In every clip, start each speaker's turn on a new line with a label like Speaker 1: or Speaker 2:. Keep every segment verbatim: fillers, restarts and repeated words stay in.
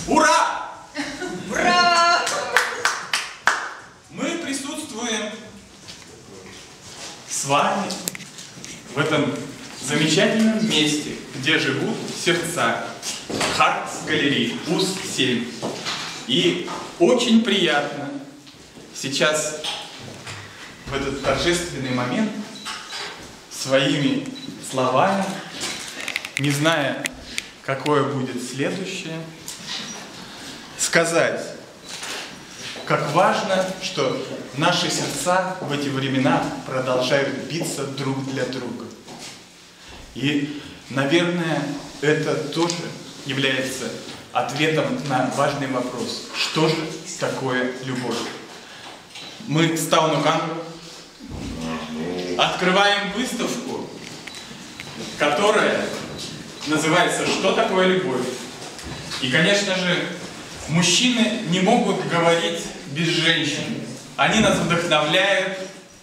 Speaker 1: Ура!
Speaker 2: Ура!
Speaker 1: Мы присутствуем с вами в этом замечательном месте, где живут сердца. Харт-галереи, УЗ семь. И очень приятно сейчас, в этот торжественный момент, своими словами, не зная, какое будет следующее, сказать, как важно, что наши сердца в эти времена продолжают биться друг для друга. И, наверное, это тоже является ответом на важный вопрос. Что же такое любовь? Мы с Тауно Кангро открываем выставку, которая называется «Что такое любовь?». И, конечно же, мужчины не могут говорить без женщин. Они нас вдохновляют,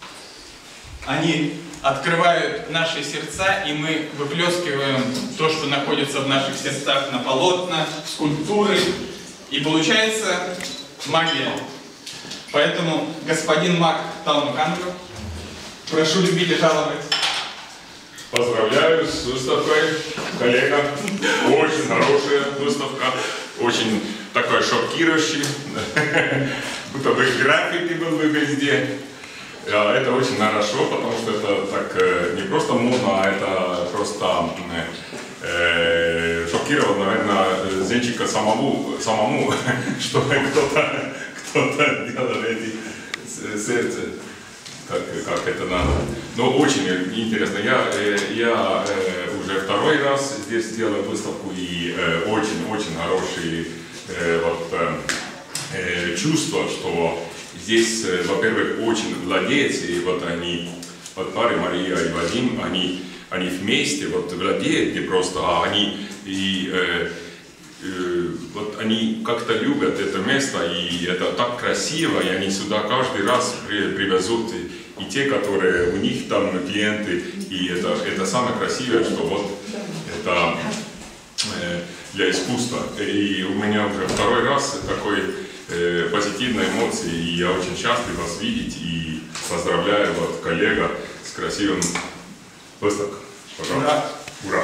Speaker 1: они открывают наши сердца, и мы выплескиваем то, что находится в наших сердцах, на полотна, скульптуры. И получается магия. Поэтому, господин маг Тауно Кангро, прошу любить и жаловать.
Speaker 3: Поздравляю с выставкой, коллега. Очень хорошая выставка, очень такой шокирующий. Будто бы граффити был бы везде. Это очень хорошо, потому что это так не просто модно, а это просто э, шокировал, наверное, Зентсика самому, самому что кто-то кто-то делал эти сердца. Как, как это надо. Но очень интересно. Я, я уже второй раз здесь делаю выставку, и очень-очень хорошие вот, чувства, что здесь, во-первых, очень владеется, и вот они, вот пары Мария и Вадим, они, они вместе вот владеют не просто, а они и э, э, вот они как-то любят это место, и это так красиво, и они сюда каждый раз при, привезут и, и те, которые у них там клиенты, и это, это самое красивое, что вот это э, для искусства. И у меня уже второй раз такой э, позитивной эмоции, и я очень счастлив вас видеть, и поздравляю вот коллега с красивым выставкой. Пожалуйста. Ура! Ура!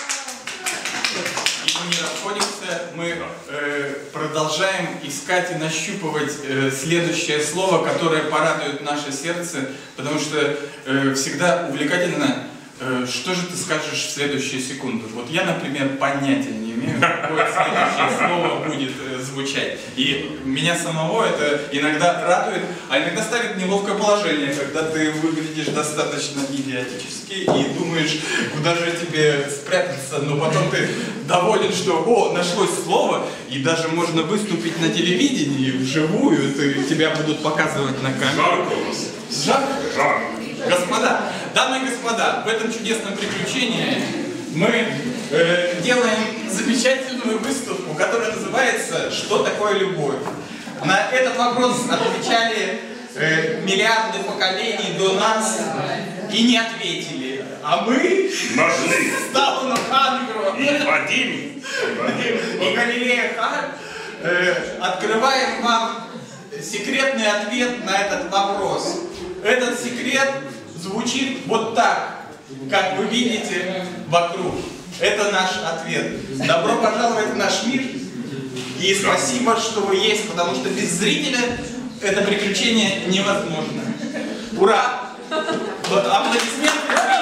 Speaker 1: Мы не расходимся, мы э, продолжаем искать и нащупывать э, следующее слово, которое порадует наше сердце, потому что э, всегда увлекательно, э, что же ты скажешь в следующую секунду. Вот я, например, понятия не имею, какое следующее слово будет э, звучать. И меня самого это иногда радует, а иногда ставит в неловкое положение, когда ты выглядишь достаточно идиотически и думаешь, куда же тебе спрятаться, но потом ты доволен, что о, нашлось слово, и даже можно выступить на телевидении вживую, ты, тебя будут показывать на камеру.
Speaker 3: Жарко у нас.
Speaker 1: Жарко?
Speaker 3: Жарко.
Speaker 1: Господа, дамы и господа, в этом чудесном приключении мы э, делаем замечательную выставку, которая называется «Что такое любовь?». На этот вопрос отвечали э, миллиарды поколений до нас и не ответили. А мы
Speaker 3: нашли
Speaker 1: с Тауно Кангро
Speaker 3: и Вадим,
Speaker 1: и Галерея Харт э, открываем вам секретный ответ на этот вопрос. Этот секрет звучит вот так, как вы видите вокруг. Это наш ответ. Добро пожаловать в наш мир. И спасибо, что вы есть, потому что без зрителя это приключение невозможно. Ура! Вот аплодисменты.